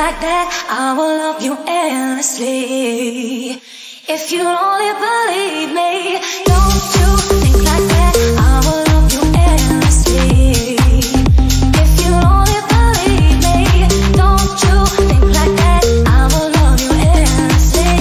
like that, I will love you endlessly. If you only believe me, don't you think like that, I will love you endlessly. If you only believe me, don't you think like that, I will love you endlessly.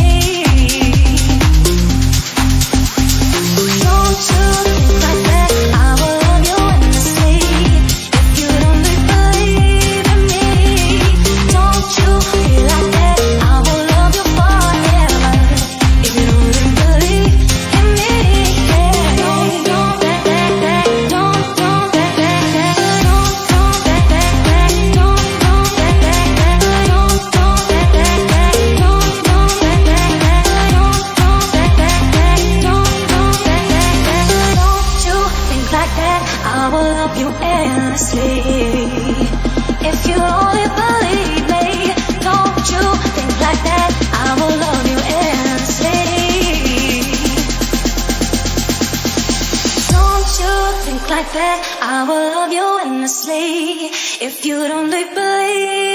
Don't you think like that, I will love you endlessly. If you only believe in me, don't you feel like that, I will love you forever. If you only believe in me, yeah. Don't back that, don't back that, don't back that, don't back that, don't back that, don't back that, don't back that, don't back that. Don't you think like that, I will love you endlessly. If you only believe me, don't you think like that, I will love you endlessly. Don't you think like that, I will love you endlessly. If you don't believe